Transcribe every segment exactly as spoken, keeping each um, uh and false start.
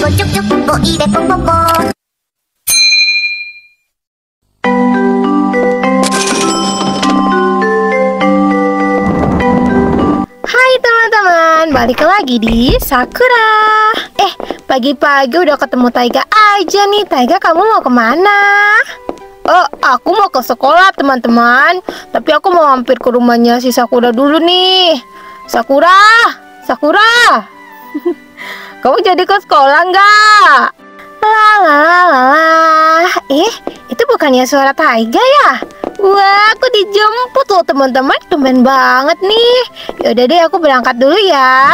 ポチョチョポポイレポポポ。 Hai teman-teman, balik lagi di Sakura. Eh, pagi-pagi udah ketemu Taiga aja nih. Taiga, kamu mau kemana? Oh, aku mau ke sekolah teman-teman. Tapi aku mau mampir ke rumahnya si Sakura dulu nih. Sakura, Sakura. Kamu jadi ke sekolah nggak? Lalalala. Eh, itu bukannya suara Taiga ya? Wah, aku dijemput loh teman-teman. Tumben banget nih. Yaudah deh, aku berangkat dulu ya.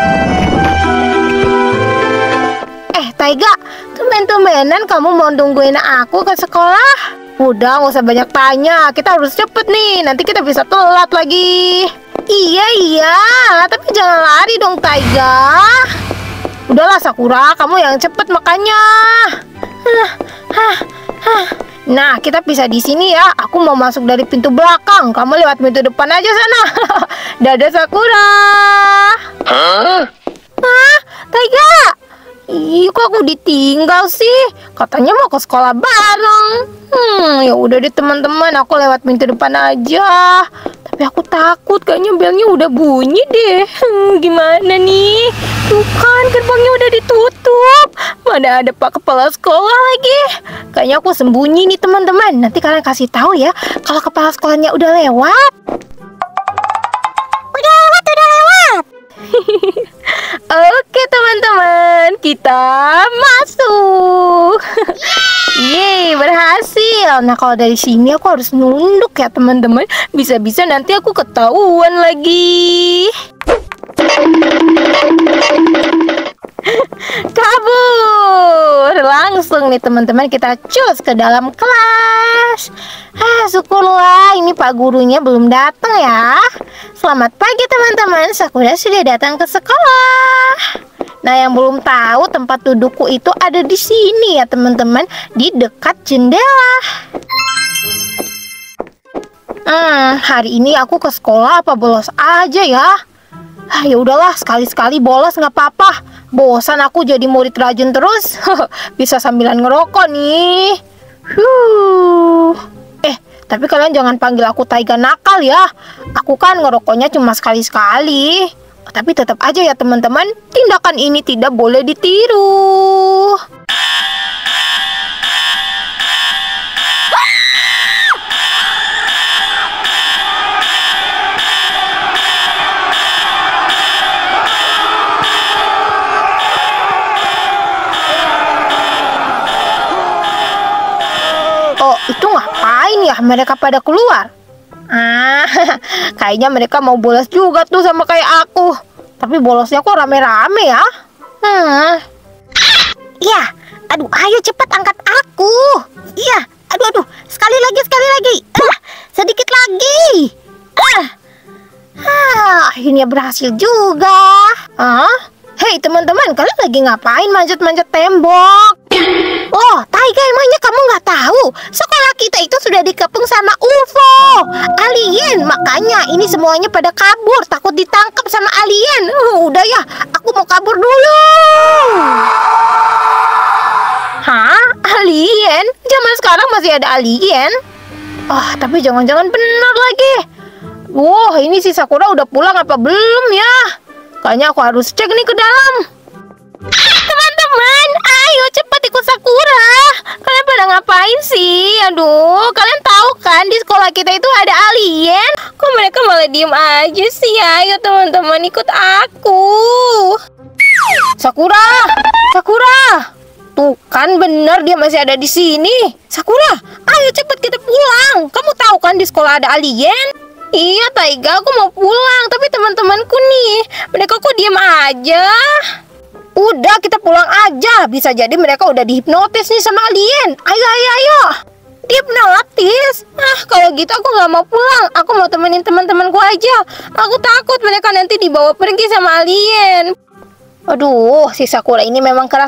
Eh, Taiga, tumben-tumbenan kamu mau nungguin aku ke sekolah? Udah, nggak usah banyak tanya. Kita harus cepet nih. Nanti kita bisa telat lagi. Iya, iya. Tapi jangan lari dong, Taiga. Udahlah, Sakura. Kamu yang cepet makanya. Hah, hah, hah. Nah, kita bisa di sini ya. Aku mau masuk dari pintu belakang. Kamu lewat pintu depan aja sana. Dadah, Sakura. Hah? Hah? Taiga? Ih, kok aku ditinggal sih? Katanya mau ke sekolah bareng. Hmm, ya udah deh teman-teman, aku lewat pintu depan aja. Tapi aku takut, kayaknya belnya udah bunyi deh. Hmm, gimana nih? Tuh kan, gerbangnya udah ditutup. Mana ada Pak Kepala Sekolah lagi. Kayaknya aku sembunyi nih teman-teman. Nanti kalian kasih tahu ya kalau kepala sekolahnya udah lewat. Udah lewat, udah lewat. Oke teman-teman, kita masuk. Yeay, berhasil. Nah, kalau dari sini aku harus nunduk ya teman-teman. Bisa-bisa nanti aku ketahuan lagi. Kabur langsung nih teman-teman, kita cus ke dalam kelas. Ah, syukurlah ini Pak gurunya belum datang ya. Selamat pagi teman-teman, Sakura sudah datang ke sekolah. Nah, yang belum tahu tempat dudukku itu ada di sini ya teman-teman, di dekat jendela. Hmm, hari ini aku ke sekolah apa bolos aja ya? Ah, ya udahlah, sekali-sekali bolos nggak apa-apa. Bosan aku jadi murid rajin terus. Bisa sambilan ngerokok nih. Huh. Eh, tapi kalian jangan panggil aku Taiga nakal ya. Aku kan ngerokoknya cuma sekali-sekali. Tapi tetap aja ya teman-teman, tindakan ini tidak boleh ditiru. Oh, itu ngapain ya mereka pada keluar? Ah, kayaknya mereka mau bolos juga tuh sama kayak aku. Tapi bolosnya kok rame-rame ya? Hmm. Iya, aduh, ayo cepat angkat aku. Iya, aduh, aduh, sekali lagi, sekali lagi. Ah, sedikit lagi. Ah, ah akhirnya berhasil juga. Ah, hei teman-teman, kalian lagi ngapain manjat-manjat tembok? Oh, Taiga, emangnya kamu nggak tahu? Sekolah kita itu sudah dikepung sama U F O, alien. Makanya ini semuanya pada kabur, takut ditangkap sama alien. Uh, udah ya, aku mau kabur dulu. Hah? Alien? Zaman sekarang masih ada alien? Oh, tapi jangan-jangan benar lagi. Wah, ini si Sakura udah pulang apa belum ya? Kayaknya aku harus cek nih ke dalam. Teman-teman, ayo cepat ikut Sakura. Kalian pada ngapain sih? Aduh, kalian tahu kan di sekolah kita itu ada alien? Kok mereka malah diem aja sih? Ayo teman-teman, ikut aku. Sakura, Sakura. Tuh kan bener dia masih ada di sini. Sakura, ayo cepat kita pulang. Kamu tahu kan di sekolah ada alien? Iya Taiga, aku mau pulang. Tapi teman-temanku nih, mereka kok diem aja? Udah, kita pulang aja. Bisa jadi mereka udah dihipnotis nih sama alien. Ayo, ayo, ayo. Dihipnotis? Ah, kalau gitu aku nggak mau pulang. Aku mau temenin teman-temanku aja. Aku takut mereka nanti dibawa pergi sama alien. Aduh, si Sakura ini memang keras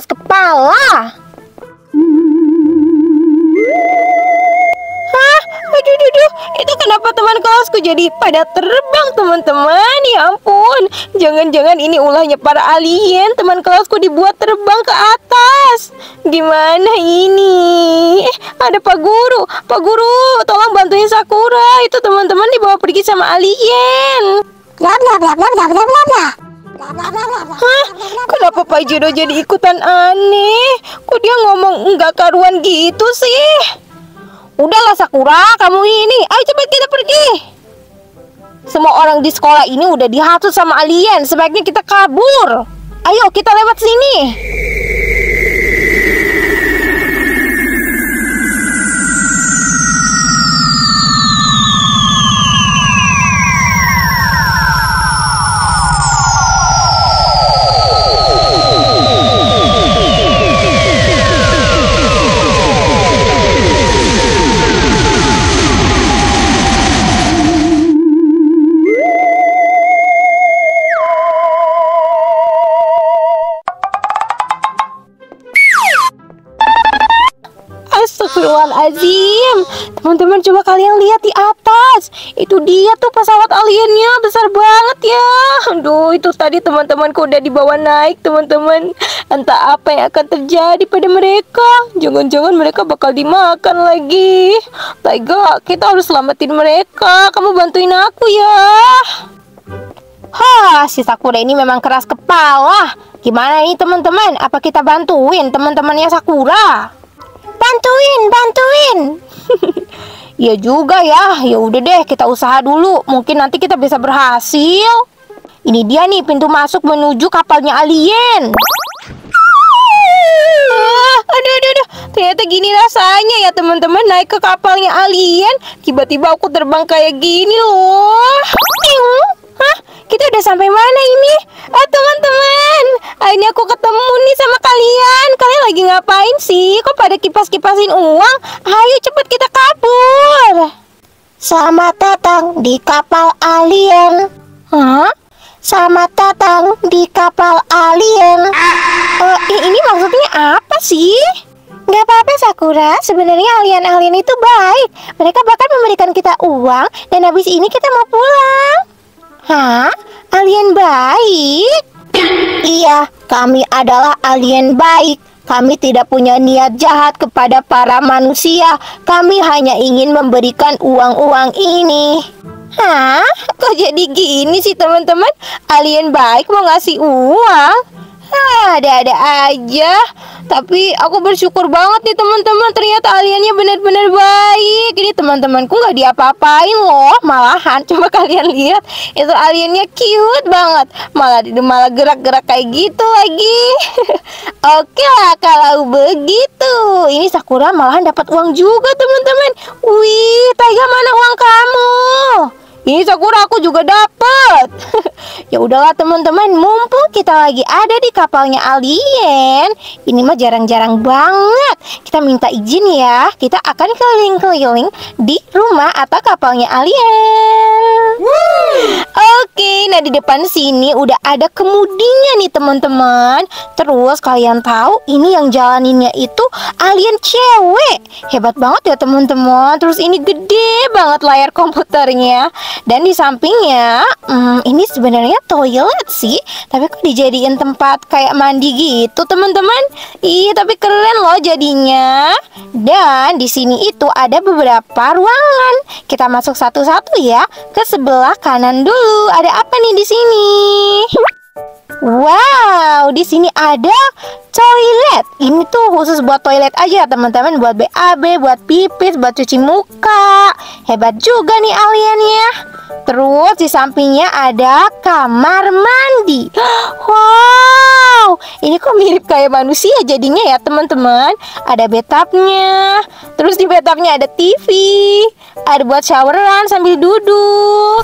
kepala. Hah? Aduh, aduh, aduh. itu kenapa teman kelasku jadi pada terbang teman-teman? Ya ampun, jangan-jangan ini ulahnya para alien. Teman kelasku dibuat terbang ke atas. Gimana ini? Eh, ada Pak Guru. Pak Guru, tolong bantuin Sakura. Itu teman-teman dibawa pergi sama alien. Bla bla bla bla bla bla bla bla. Hah? Kenapa Pak Jiro jadi ikutan aneh? Kok dia ngomong enggak karuan gitu sih? Udahlah Sakura, kamu ini. Ayo cepat kita pergi. Semua orang di sekolah ini udah dihasut sama alien. Sebaiknya kita kabur. Ayo kita lewat sini. Astagfirullahaladzim. Teman-teman coba kalian lihat di atas. Itu dia tuh pesawat aliennya, besar banget ya. Aduh, itu tadi teman-temanku udah dibawa naik teman-teman. Entah apa yang akan terjadi pada mereka. Jangan-jangan mereka bakal dimakan lagi. Taiga, kita harus selamatin mereka. Kamu bantuin aku ya. Hah, si Sakura ini memang keras kepala. Gimana ini teman-teman? Apa kita bantuin teman-temannya Sakura? Bantuin, bantuin. Ya juga ya. Ya udah deh, kita usaha dulu. Mungkin nanti kita bisa berhasil. Ini dia nih pintu masuk menuju kapalnya alien. Ah, aduh, aduh, aduh. Ternyata gini rasanya ya teman-teman naik ke kapalnya alien. Tiba-tiba aku terbang kayak gini loh. Hah? Kita udah sampai mana ini? Ah teman-teman, akhirnya aku ketemu nih sama kalian. Kalian lagi ngapain sih? Kok pada kipas-kipasin uang? Ayo cepet kita kabur. Selamat datang di kapal alien. Hah? Selamat datang di kapal alien. Uh, ini maksudnya apa sih? Gak apa-apa Sakura, sebenarnya alien-alien itu baik. Mereka bahkan memberikan kita uang dan habis ini kita mau pulang. Hah? Alien baik? Iya, kami adalah alien baik. Kami tidak punya niat jahat kepada para manusia. Kami hanya ingin memberikan uang-uang ini. Hah? Kok jadi gini sih teman-teman? Alien baik mau ngasih uang? Hah, ada-ada aja. Tapi aku bersyukur banget nih teman-teman. Ternyata aliennya benar-benar baik. Ini teman-temanku nggak diapa-apain loh. Malahan coba kalian lihat, itu aliennya cute banget. Malah malah gerak-gerak kayak gitu lagi. Oke lah kalau begitu. Ini Sakura malahan dapat uang juga teman-teman. Wih, Taiga mana uang kamu? Ini Sakura aku juga dapat. Ya udahlah teman-teman, mumpung kita lagi ada di kapalnya alien, ini mah jarang-jarang banget. Kita minta izin ya. Kita akan keliling-keliling di rumah atau kapalnya alien. Oke, nah di depan sini udah ada kemudinya nih teman-teman. Terus kalian tahu ini yang jalaninnya itu alien cewek. Hebat banget ya teman-teman. Terus ini gede banget layar komputernya. Dan di sampingnya, hmm, ini sebenarnya toilet sih, tapi kok dijadiin tempat kayak mandi gitu, teman-teman. Iya, tapi keren loh jadinya. Dan di sini itu ada beberapa ruangan. Kita masuk satu-satu ya. Ke sebelah kanan dulu. Ada apa nih di sini? Wow, di sini ada toilet. Ini tuh khusus buat toilet aja teman-teman, buat B A B, buat pipis, buat cuci muka. Hebat juga nih aliennya. Terus di sampingnya ada kamar mandi. Wow, ini kok mirip kayak manusia jadinya ya teman-teman. Ada bathtubnya. Terus di bathtubnya ada T V. Ada buat showeran sambil duduk.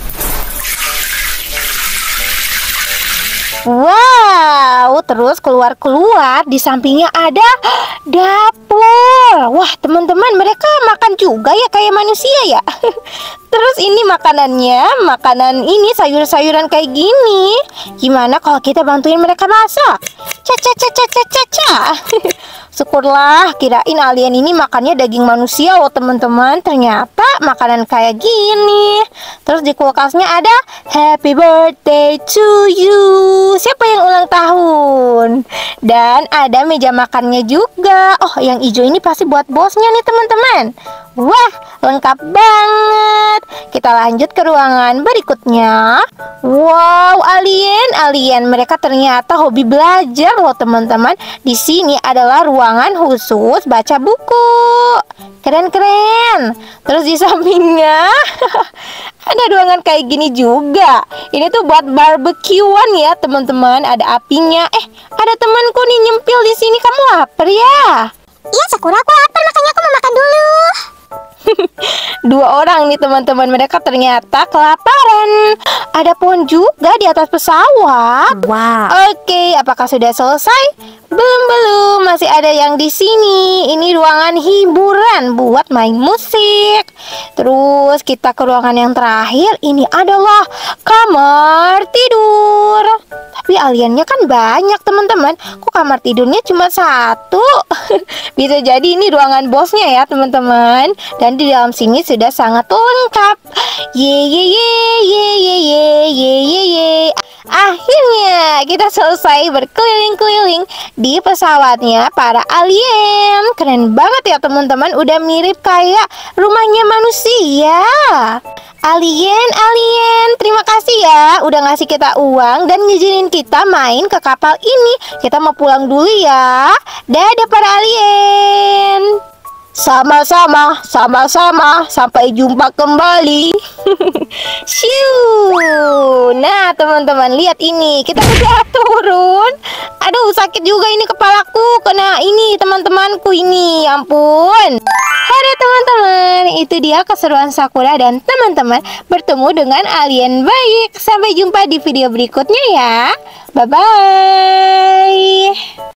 Wow, terus keluar-keluar di sampingnya ada dapur. Wah, teman-teman, mereka makan juga ya kayak manusia ya. Terus ini makanannya, makanan ini sayur-sayuran kayak gini. Gimana kalau kita bantuin mereka masak? Caca caca caca caca. Syukurlah, kirain alien ini makannya daging manusia loh teman-teman. Ternyata makanan kayak gini. Terus di kulkasnya ada Happy birthday to you. Siapa yang ulang tahun? Dan ada meja makannya juga. Oh, yang hijau ini pasti buat bosnya nih teman-teman. Wah, lengkap banget. Kita lanjut ke ruangan berikutnya. Wow, alien, alien. Mereka ternyata hobi belajar loh teman-teman. Di sini adalah ruangan khusus baca buku. Keren-keren. Terus di sampingnya ada ruangan kayak gini juga. Ini tuh buat barbekyuan ya teman-teman. Ada apinya. Eh, ada temanku nih nyempil di sini. Kamu lapar ya? Iya Sakura, aku lapar, makanya aku mau makan dulu. Dua orang nih teman-teman, mereka ternyata kelaparan. Ada pohon juga di atas pesawat. Wow. Oke, apakah sudah selesai? Belum belum, masih ada yang di sini. Ini ruangan hiburan buat main musik. Terus kita ke ruangan yang terakhir. Ini adalah kamar tidur. Tapi aliennya kan banyak teman-teman. Kok kamar tidurnya cuma satu? Bisa jadi ini ruangan bosnya ya teman-teman. Dan di dalam sini sudah sangat lengkap. Ye ye ye ye ye ye ye ye ye. Akhirnya kita selesai berkeliling-keliling di pesawatnya para alien. Keren banget ya teman-teman. Udah mirip kayak rumahnya manusia. Alien, alien, terima kasih ya udah ngasih kita uang dan ngizinin kita main ke kapal ini. Kita mau pulang dulu ya. Dadah para alien. Sama-sama, sama-sama. Sampai jumpa kembali. Shoo. Nah teman-teman, lihat ini. Kita udah turun. Aduh, sakit juga ini kepalaku. Kena ini teman-temanku ini. Ampun. Hai teman-teman, itu dia keseruan Sakura dan teman-teman bertemu dengan alien baik. Sampai jumpa di video berikutnya ya. Bye-bye.